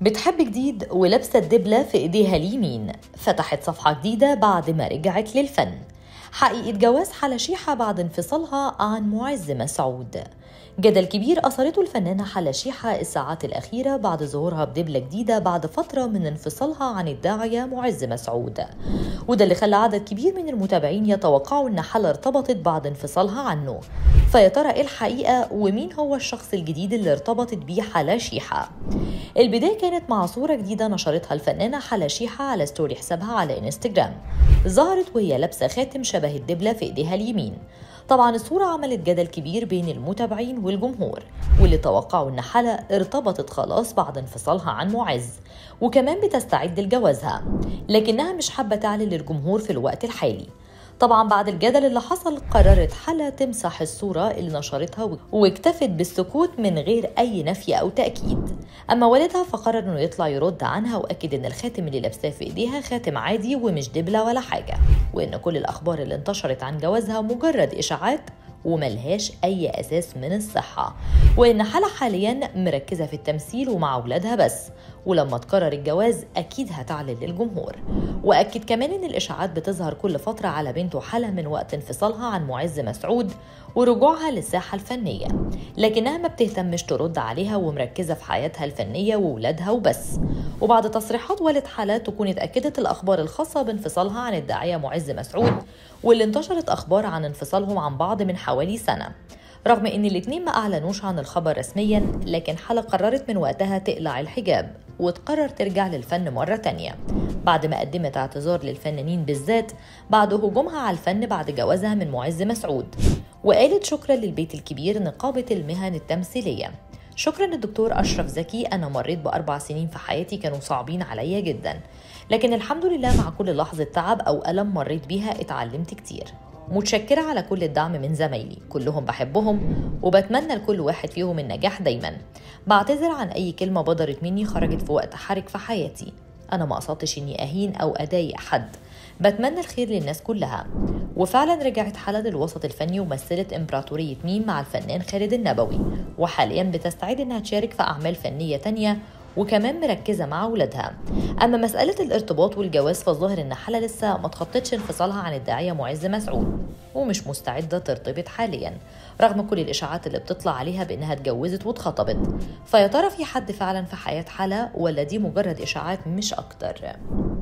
بتحب جديد ولابسة الدبلة في إيديها اليمين، فتحت صفحة جديدة بعد ما رجعت للفن. حقيقة جواز حلا شيحة بعد انفصالها عن معز مسعود. جدل كبير أثارته الفنانة حلا شيحة الساعات الأخيرة بعد ظهورها بدبلة جديدة بعد فترة من انفصالها عن الداعية معز مسعود، وده اللي خلى عدد كبير من المتابعين يتوقعوا إن حلا ارتبطت بعد انفصالها عنه. فيا ترى إيه الحقيقة ومين هو الشخص الجديد اللي ارتبطت بيه حلا شيحة؟ البداية كانت مع صورة جديدة نشرتها الفنانة حلا شيحة على ستوري حسابها على انستجرام، ظهرت وهي لابسة خاتم شبه الدبلة في ايديها اليمين. طبعا الصورة عملت جدل كبير بين المتابعين والجمهور، واللي توقعوا ان حلا ارتبطت خلاص بعد انفصالها عن معز، وكمان بتستعد لجوازها، لكنها مش حابة تعلن للجمهور في الوقت الحالي. طبعا بعد الجدل اللي حصل قررت حلا تمسح الصورة اللي نشرتها واكتفت بالسكوت من غير أي نفي أو تأكيد. أما والدها فقرر إنه يطلع يرد عنها وأكد إن الخاتم اللي لابساه في إيديها خاتم عادي ومش دبلة ولا حاجة، وإن كل الأخبار اللي انتشرت عن جوازها مجرد إشاعات وملهاش أي أساس من الصحة، وإن حلا حالياً مركزة في التمثيل ومع أولادها بس، ولما تقرر الجواز أكيد هتعلن للجمهور. وأكد كمان إن الإشاعات بتظهر كل فترة على بنته حلا من وقت انفصالها عن معز مسعود ورجوعها للساحة الفنية، لكنها ما بتهتمش ترد عليها ومركزة في حياتها الفنية وولادها وبس. وبعد تصريحات والد حلا تكون اتأكدت الأخبار الخاصة بانفصالها عن الداعية معز مسعود، واللي انتشرت أخبار عن انفصالهم عن بعض من حوالي سنة، رغم إن الاتنين ما أعلنوش عن الخبر رسمياً. لكن حلا قررت من وقتها تقلع الحجاب وتقرر ترجع للفن مرة تانية، بعد ما قدمت اعتذار للفنانين بالذات بعد هجومها على الفن بعد جوازها من معز مسعود، وقالت شكرا للبيت الكبير نقابة المهن التمثيلية. شكرا للدكتور أشرف زكي، أنا مريت ب4 سنين في حياتي كانوا صعبين عليا جدا، لكن الحمد لله مع كل لحظة تعب أو ألم مريت بيها اتعلمت كتير. متشكرة على كل الدعم من زمايلي، كلهم بحبهم وبتمنى لكل واحد فيهم النجاح دايما. بعتذر عن أي كلمة بدرت مني خرجت في وقت حرج في حياتي، أنا ما قصدتش إني أهين أو أضايق حد، بتمنى الخير للناس كلها. وفعلا رجعت حلا للوسط الفني ومثلت إمبراطورية ميم مع الفنان خالد النبوي، وحاليا بتستعد إنها تشارك في أعمال فنية تانية وكمان مركزة مع أولادها. أما مسألة الارتباط والجواز فالظاهر إن حلا لسه ما تخطتش انفصالها عن الداعية معز مسعود ومش مستعدة ترتبط حاليا، رغم كل الإشاعات اللي بتطلع عليها بإنها اتجوزت واتخطبت. فيا ترى في حد فعلا في حياة حلا ولا دي مجرد إشاعات مش أكتر؟